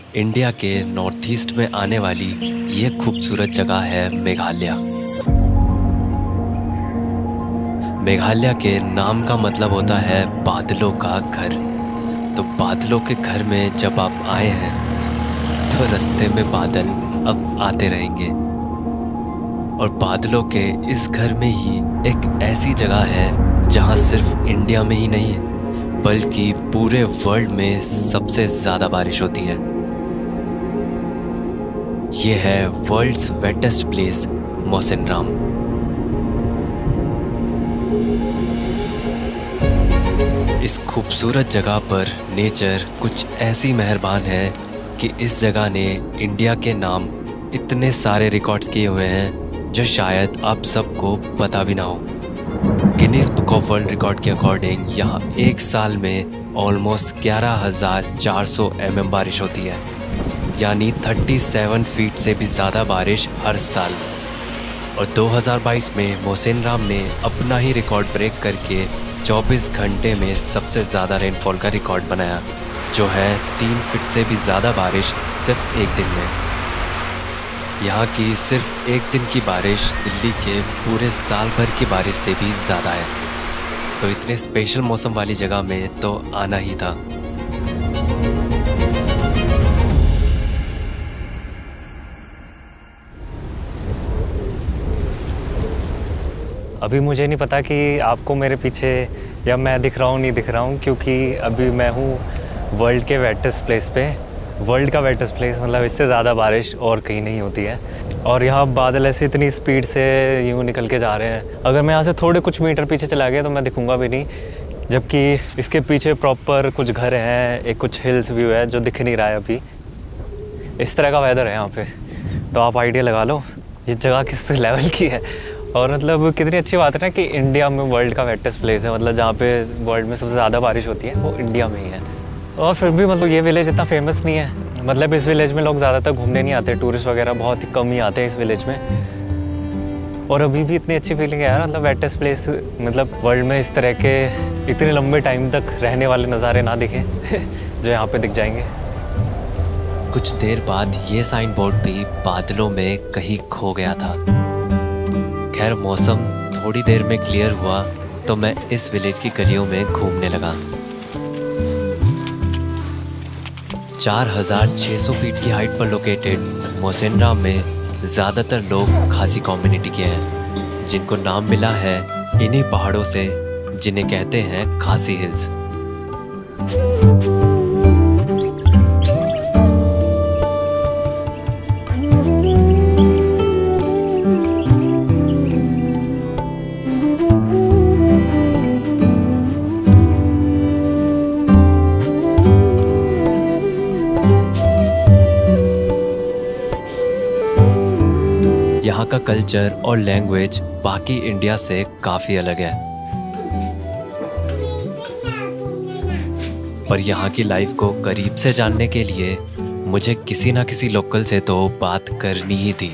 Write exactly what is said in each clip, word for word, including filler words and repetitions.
India के north east में आने वाली ये खूबसूरत जगह है मेघालय। मेघालय के नाम का मतलब होता है बादलों का घर। तो बादलों के घर में जब आप आए हैं तो रास्ते में बादल अब आते रहेंगे। और बादलों के इस घर में ही एक ऐसी जगह है जहां सिर्फ इंडिया में ही नहीं बल्कि पूरे वर्ल्ड में सबसे ज़्यादा बारिश होती है। ये है वर्ल्ड्स वेटेस्ट प्लेस मौसिनराम। इस खूबसूरत जगह पर नेचर कुछ ऐसी मेहरबान है कि इस जगह ने इंडिया के नाम इतने सारे रिकॉर्ड्स किए हुए हैं जो शायद आप सबको पता भी ना हो। Guinness book of world record के अकॉर्डिंग यहाँ एक साल में ऑलमोस्ट ग्यारह हज़ार चार सौ एम एम बारिश होती है, यानी सैंतीस फीट से भी ज़्यादा बारिश हर साल। और दो हज़ार बाईस में मौसिनराम ने अपना ही रिकॉर्ड ब्रेक करके चौबीस घंटे में सबसे ज़्यादा रेनफॉल का रिकॉर्ड बनाया, जो है तीन फीट से भी ज़्यादा बारिश सिर्फ एक दिन में। यहाँ की सिर्फ एक दिन की बारिश दिल्ली के पूरे साल भर की बारिश से भी ज़्यादा है। तो इतने स्पेशल मौसम वाली जगह में तो आना ही था। अभी मुझे नहीं पता कि आपको मेरे पीछे या मैं दिख रहा हूँ नहीं दिख रहा हूँ, क्योंकि अभी मैं हूँ वर्ल्ड के वेटेस्ट प्लेस पे। वर्ल्ड का वेटेस्ट प्लेस मतलब इससे ज़्यादा बारिश और कहीं नहीं होती है। और यहाँ बादल ऐसे इतनी स्पीड से यूँ निकल के जा रहे हैं, अगर मैं यहाँ से थोड़े कुछ मीटर पीछे चला गया तो मैं दिखूँगा भी नहीं। जबकि इसके पीछे प्रॉपर कुछ घर हैं, एक कुछ हिल्स व्यू है जो दिख नहीं रहा है अभी। इस तरह का वेदर है यहाँ पे, तो आप आइडिया लगा लो ये जगह किस लेवल की है। और मतलब कितनी अच्छी बात है ना कि इंडिया में वर्ल्ड का वेटेस्ट प्लेस है, मतलब जहाँ पे वर्ल्ड में सबसे ज़्यादा बारिश होती है वो इंडिया में ही है। और फिर भी मतलब ये विलेज इतना फेमस नहीं है, मतलब इस विलेज में लोग ज़्यादातर घूमने नहीं आते, टूरिस्ट वगैरह बहुत ही कम ही आते हैं इस विलेज में। और अभी भी इतनी अच्छी फीलिंग है यार, मतलब वेटेस्ट प्लेस, मतलब वर्ल्ड में इस तरह के इतने लंबे टाइम तक रहने वाले नज़ारे ना दिखें जो यहाँ पे दिख जाएंगे। कुछ देर बाद ये साइन बोर्ड भी बादलों में कहीं खो गया था। खैर मौसम थोड़ी देर में क्लियर हुआ तो मैं इस विलेज की गलियों में घूमने लगा। चार हज़ार छह सौ फीट की हाइट पर लोकेटेड मौसिनराम में ज़्यादातर लोग खासी कम्युनिटी के हैं, जिनको नाम मिला है इन्हीं पहाड़ों से जिन्हें कहते हैं खासी हिल्स। यहाँ का कल्चर और लैंग्वेज बाकी इंडिया से काफ़ी अलग है, पर यहाँ की लाइफ को करीब से जानने के लिए मुझे किसी ना किसी लोकल से तो बात करनी ही थी।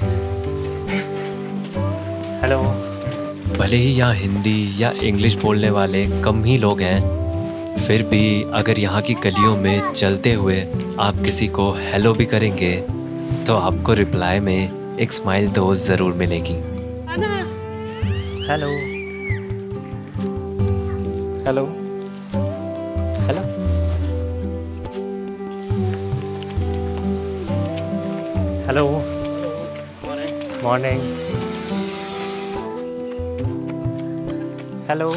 हेलो। भले ही यहाँ हिंदी या इंग्लिश बोलने वाले कम ही लोग हैं, फिर भी अगर यहाँ की गलियों में चलते हुए आप किसी को हेलो भी करेंगे तो आपको रिप्लाई में एक स्माइल तो ज़रूर मिलेगी। Hello hello hello hello morning hello.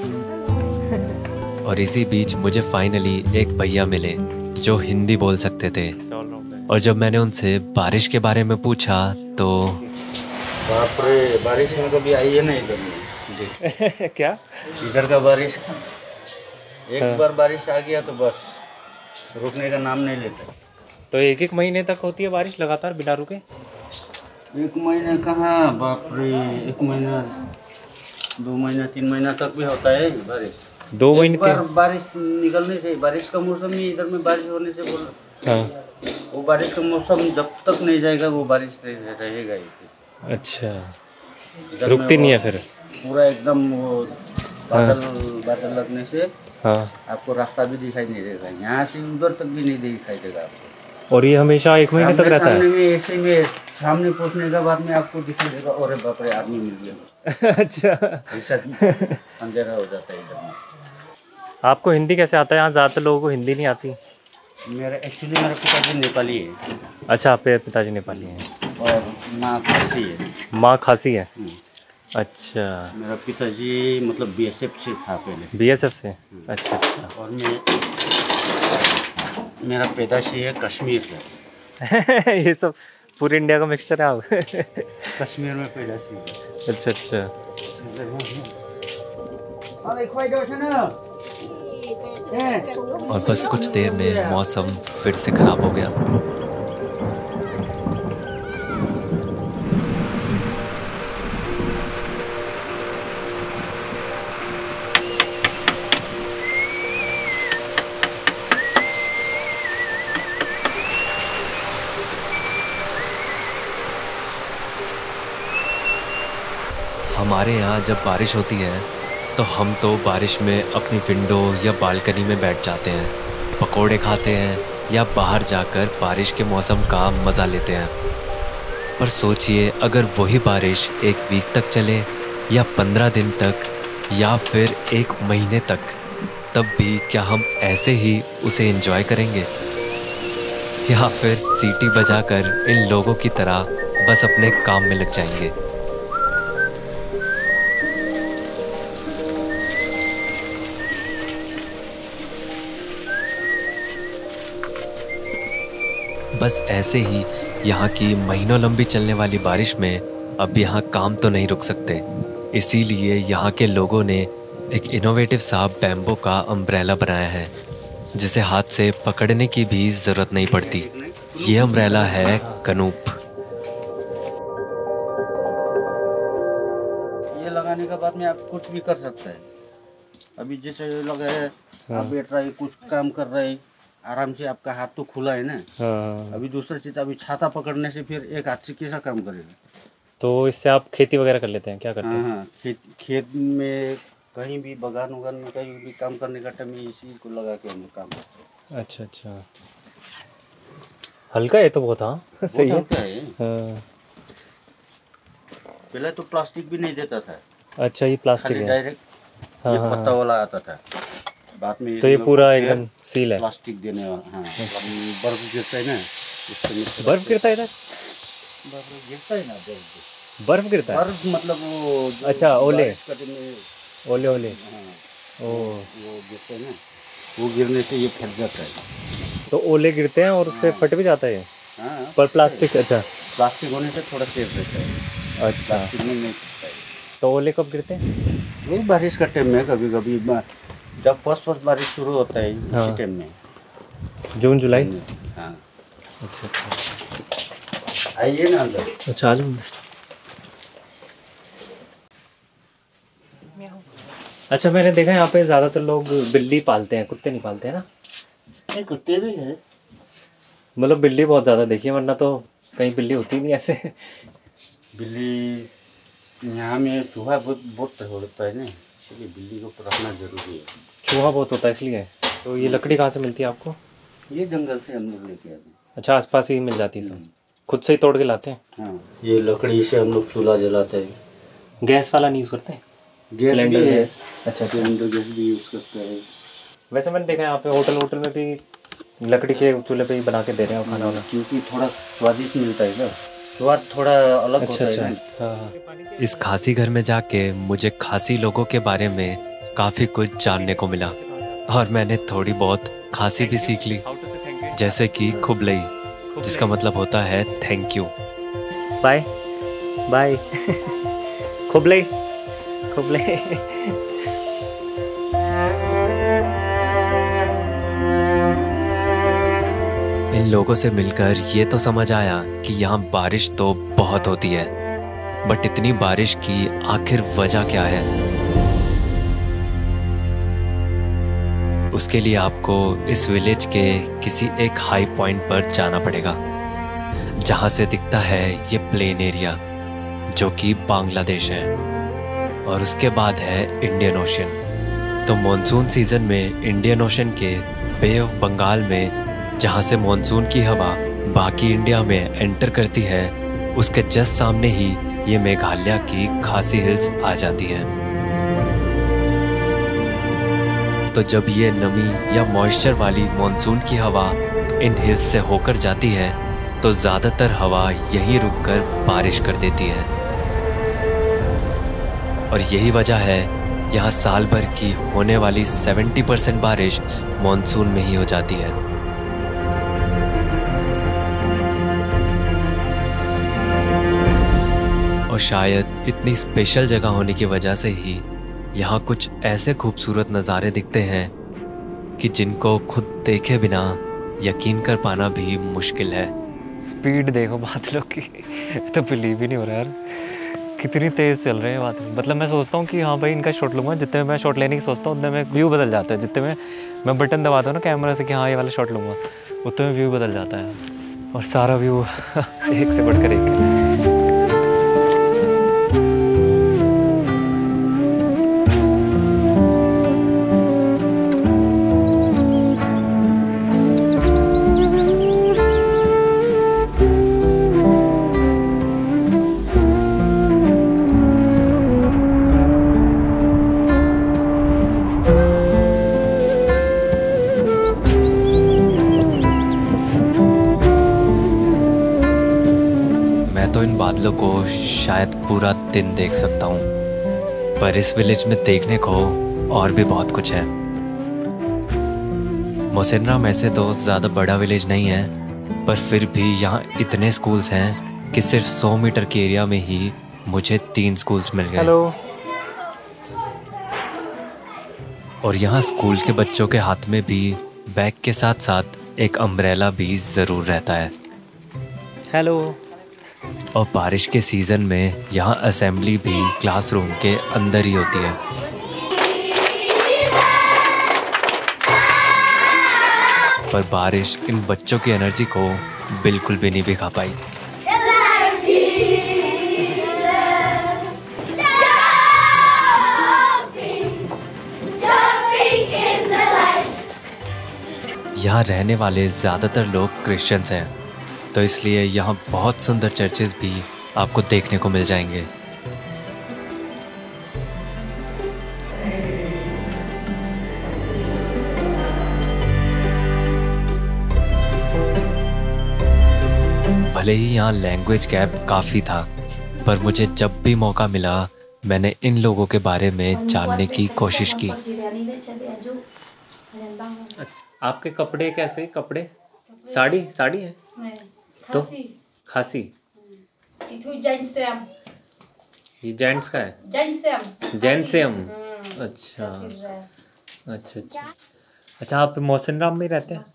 और इसी बीच मुझे फाइनली एक भैया मिले जो हिंदी बोल सकते थे। और जब मैंने उनसे बारिश के बारे में पूछा तो बाप रे, बारिश में कभी आई है ना इधर में? क्या इधर का बारिश एक हाँ। बार बारिश आ गया तो बस रुकने का नाम नहीं लेता। तो एक एक महीने तक होती है बारिश लगातार बिना रुके? एक महीने कहाँ, बाप रे, एक महीना दो महीना तीन महीना तक भी होता है बारिश। दो महीने बार बारिश निकलने से, बारिश का मौसम ही इधर में बारिश होने से बोल हाँ। वो बारिश का मौसम जब तक नहीं जाएगा वो बारिश रहेगा ही। अच्छा, रुकती नहीं है फिर? पूरा एकदम वो बादल हाँ। बादल लगने से हाँ। आपको रास्ता भी दिखाई नहीं देगा, यहाँ से उधर तक भी नहीं दिखाई देगा आपको। और ये हमेशा एक महीने तक रहता सामने है? में ऐसे में सामने पहुंचने के बाद में आपको दिखाई देगा, अरे बाप रे आदमी मिल गया। अच्छा, ऐसा अंधेरा हो जाता है इधर में। आपको हिंदी कैसे आता है? यहाँ ज़्यादातर लोगों को हिंदी नहीं आती। मेरा एक्चुअली मेरा पिताजी नेपाली है। अच्छा, आपके पिताजी नेपाली हैं और माँ खासी है। माँ खासी है। अच्छा, मेरा पिताजी मतलब बीएसएफ से था पहले। बीएसएफ से? अच्छा अच्छा। और मैं मेरा पैदाशी है कश्मीर का। ये सब पूरे इंडिया का मिक्सचर है आप? कश्मीर में पैदाशी है। अच्छा अच्छा। और बस कुछ देर में मौसम फिर से खराब हो गया। हमारे यहाँ जब बारिश होती है तो हम तो बारिश में अपनी विंडो या बालकनी में बैठ जाते हैं, पकोड़े खाते हैं या बाहर जाकर बारिश के मौसम का मज़ा लेते हैं। पर सोचिए अगर वही बारिश एक वीक तक चले या पंद्रह दिन तक या फिर एक महीने तक, तब भी क्या हम ऐसे ही उसे एंजॉय करेंगे या फिर सीटी बजाकर इन लोगों की तरह बस अपने काम में लग जाएंगे? बस ऐसे ही यहाँ की महीनों लंबी चलने वाली बारिश में अब यहाँ काम तो नहीं रुक सकते, इसीलिए यहाँ के लोगों ने एक इनोवेटिव सा बैम्बो का अम्ब्रेला बनाया है जिसे हाथ से पकड़ने की भी ज़रूरत नहीं पड़ती। ये अम्ब्रेला है कनूप। ये लगाने के बाद में आप कुछ भी कर सकते हैं। अभी जैसे लगा है आप बैठ रहे कुछ काम कर रहे आराम से, आपका हाथ तो खुला है ना। हाँ। अभी दूसरा चीज अभी छाता पकड़ने से फिर एक हाथ से कैसा काम करेगा? तो इससे आप खेती वगैरह कर लेते हैं? क्या करते हैं? हाँ, खेत खेत में कहीं भी बगान उगान में कहीं भी काम करने का टाइम इसी को लगा के हम लोग काम करते हैं। अच्छा अच्छा, हल्का है तो बहुत। हाँ सही है। हल्का है। हाँ। पहले तो प्लास्टिक भी नहीं देता था। अच्छा, ये प्लास्टिक खाली है। डायरेक्ट हाँ, ये हाँ, पत्ता वाला आता था। बाद में तो ये पूरा एकदम सील है? प्लास्टिक देने वाला। हाँ, बर्फ गिरता है ना, इससे बर्फ गिरता है इधर? बर्फ गिरता है ना, बर्फ बर्फ गिरता है? बर्फ मतलब वो जो अच्छा, ओले बारिश का दिन में- ओले ओले। हाँ, ओ, वो गिरते हैं ना, वो गिरने से ये फट जाता है। तो ओले गिरते हैं और उससे फट भी जाता है? हाँ, पर प्लास्टिक? अच्छा, प्लास्टिक होने से थोड़ा सेफ रहता है। अच्छा। प्लास्टिक में नहीं फटता है। तो ओले कब गिरते हैं? वही बारिश का टाइम में, कभी कभी जब फर्स्ट फर्स्ट बारिश शुरू होता है हाँ। उसी टाइम में, जून जुलाई? हाँ। अच्छा अच्छा, आइए ना अंदर। अच्छा आ जाऊँ। अच्छा, मैंने देखा है यहाँ पे ज़्यादातर लोग बिल्ली पालते हैं, कुत्ते नहीं पालते हैं ना? नहीं, कुत्ते भी हैं। मतलब बिल्ली बहुत ज़्यादा देखी है, वरना तो कहीं बिल्ली होती नहीं ऐसे। बिल्ली यहाँ में चूहा बहुत बहुत होता है ना, इसलिए बिल्ली को रखना जरूरी है। चूहा बहुत होता है इसलिए? तो ये लकड़ी कहाँ से मिलती है आपको? ये जंगल से हम लोग लेके आते हैं। अच्छा, आसपास ही मिल जाती है सब? खुद से ही तोड़ के लाते हैं? हाँ, ये लकड़ी से हम लोग चूल्हा जलाते हैं। गैस वाला नहीं यूज़ करते? गैस सिलेंडर भी है। गैस? अच्छा, सिलेंडर गैस भी यूज़ करते हैं। वैसे मैंने देखा है यहाँ पे होटल होटल में भी लकड़ी के चूल्हे पे ही बना के दे रहे हैं खाना वाना। क्योंकि थोड़ा स्वादिष्ट मिलता है ना, स्वाद थोड़ा अलग अच्छा होता है अच्छा, ना। हाँ हाँ। इस खासी घर में जाके मुझे खासी लोगों के बारे में काफ़ी कुछ जानने को मिला और मैंने थोड़ी बहुत खासी भी सीख ली, जैसे कि खुबलई, जिसका मतलब होता है थैंक यू। Bye bye. खुबलई खुबलई। इन लोगों से मिलकर ये तो समझ आया कि यहाँ बारिश तो बहुत होती है, बट इतनी बारिश की आखिर वजह क्या है? उसके लिए आपको इस विलेज के किसी एक हाई पॉइंट पर जाना पड़ेगा जहाँ से दिखता है ये प्लेन एरिया जो कि बांग्लादेश है, और उसके बाद है इंडियन ओशन। तो मॉनसून सीजन में इंडियन ओशन के बे ऑफ बंगाल में जहाँ से मॉनसून की हवा बाकी इंडिया में एंटर करती है, उसके जस्ट सामने ही ये मेघालय की खासी हिल्स आ जाती हैं। तो जब ये नमी या मॉइस्चर वाली मॉनसून की हवा इन हिल्स से होकर जाती है तो ज़्यादातर हवा यहीं रुककर बारिश कर देती है। और यही वजह है यहाँ साल भर की होने वाली सत्तर परसेंट बारिश मॉनसून में ही हो जाती है। और शायद इतनी स्पेशल जगह होने की वजह से ही यहाँ कुछ ऐसे खूबसूरत नज़ारे दिखते हैं कि जिनको खुद देखे बिना यकीन कर पाना भी मुश्किल है। स्पीड देखो बादलों की, तो बिलीव ही नहीं हो रहा यार, कितनी तेज़ चल रहे हैं बादल। मतलब मैं सोचता हूँ कि हाँ भाई इनका शॉट लूँगा, जितने में मैं शॉट लेने की सोचता हूँ उतने में व्यू बदल जाता है। जितने में मैं बटन दबाता हूँ ना कैमरा से कि हाँ ये वाला शॉट लूँगा, उतने में व्यू बदल जाता है और सारा व्यू एक से बढ़कर एक है। तो इन बादलों को शायद पूरा दिन देख सकता हूँ, पर इस विलेज में देखने को और भी बहुत कुछ है। मोसिनराम ऐसे तो ज़्यादा बड़ा विलेज नहीं है, पर फिर भी यहाँ इतने स्कूल्स हैं कि सिर्फ सौ मीटर के एरिया में ही मुझे तीन स्कूल्स मिल गए। हेलो। और यहाँ स्कूल के बच्चों के हाथ में भी बैग के साथ साथ एक अम्ब्रेला भी ज़रूर रहता है। हेलो। और बारिश के सीज़न में यहाँ असेंबली भी क्लासरूम के अंदर ही होती है। पर बारिश इन बच्चों की एनर्जी को बिल्कुल भी नहीं भिगा पाई। यहाँ रहने वाले ज़्यादातर लोग क्रिश्चियंस हैं, तो इसलिए यहाँ बहुत सुंदर चर्चेस भी आपको देखने को मिल जाएंगे। भले ही यहाँ लैंग्वेज गैप काफ़ी था, पर मुझे जब भी मौका मिला मैंने इन लोगों के बारे में जानने की कोशिश की। आपके कपड़े कैसे? कपड़े साड़ी साड़ी है तो खासी। ये जेंट्स का है? जेंट्सम। अच्छा अच्छा अच्छा अच्छा। आप मोसिनराम में रहते हैं?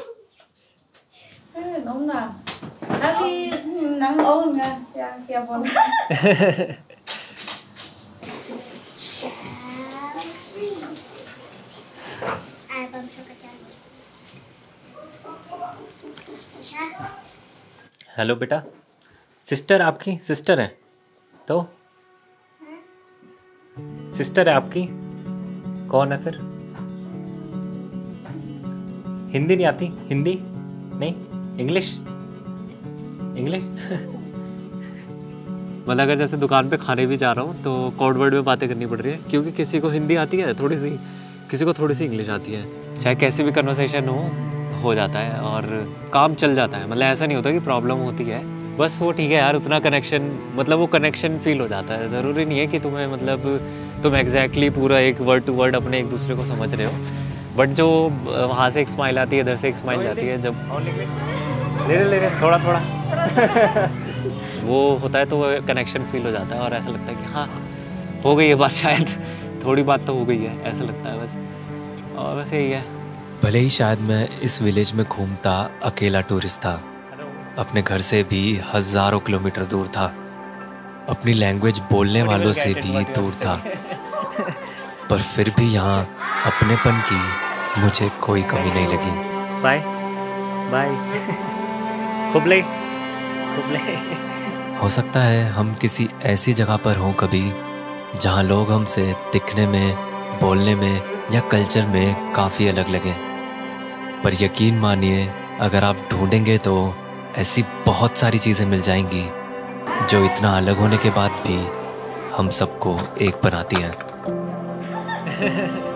हेलो बेटा, सिस्टर आपकी सिस्टर है तो? सिस्टर है आपकी? कौन है फिर? हिंदी नहीं आती? हिंदी नहीं? इंग्लिश? इंग्लिश? मतलब अगर जैसे दुकान पे खाने भी जा रहा हूँ तो कोड वर्ड में बातें करनी पड़ रही है, क्योंकि किसी को हिंदी आती है थोड़ी सी, किसी को थोड़ी सी इंग्लिश आती है। चाहे कैसी भी कन्वर्सेशन हो हो जाता है और काम चल जाता है। मतलब ऐसा नहीं होता कि प्रॉब्लम होती है, बस वो ठीक है यार, उतना कनेक्शन, मतलब वो कनेक्शन फील हो जाता है। ज़रूरी नहीं है कि तुम्हें मतलब तुम एग्जैक्टली पूरा एक वर्ड टू वर्ड अपने एक दूसरे को समझ रहे हो, बट जो वहाँ से एक स्माइल आती है, इधर से एक स्माइल जाती है, जब ले ले ले थोड़ा थोड़ा वो होता है तो वो कनेक्शन फील हो जाता है और ऐसा लगता है कि हाँ हो गई है बात, शायद थोड़ी बात तो हो गई है, ऐसा लगता है बस। और बस यही है। भले ही शायद मैं इस विलेज में घूमता अकेला टूरिस्ट था, अपने घर से भी हज़ारों किलोमीटर दूर था, अपनी लैंग्वेज बोलने वालों से भी दूर था, पर फिर भी यहाँ अपनेपन की मुझे कोई कमी नहीं लगी। Bye bye. खूब ले खूब ले। हो सकता है हम किसी ऐसी जगह पर हों कभी जहाँ लोग हमसे दिखने में, बोलने में या कल्चर में काफ़ी अलग लगें, पर यकीन मानिए अगर आप ढूंढेंगे तो ऐसी बहुत सारी चीज़ें मिल जाएंगी जो इतना अलग होने के बाद भी हम सबको एक बनाती हैं।